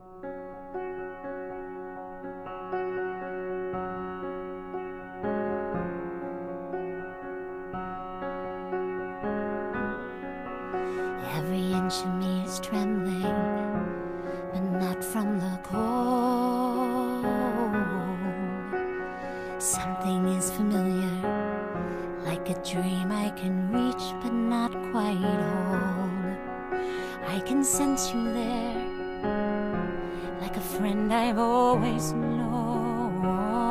Every inch of me is trembling, but not from the cold. Something is familiar, like a dream I can reach but not quite hold. I can sense you there, like a friend I've always known.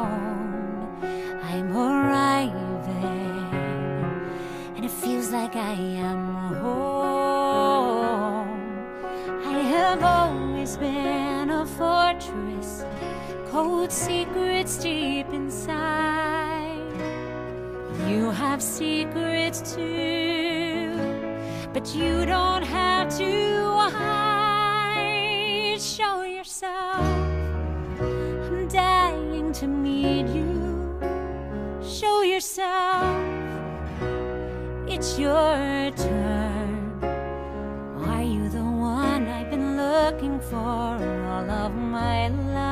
I'm arriving, and it feels like I am home. I have always been a fortress, cold secrets deep inside. You have secrets too, but you don't have to hide. Show yourself, I'm dying to meet you. Show yourself, it's your turn. Are you the one I've been looking for all of my life?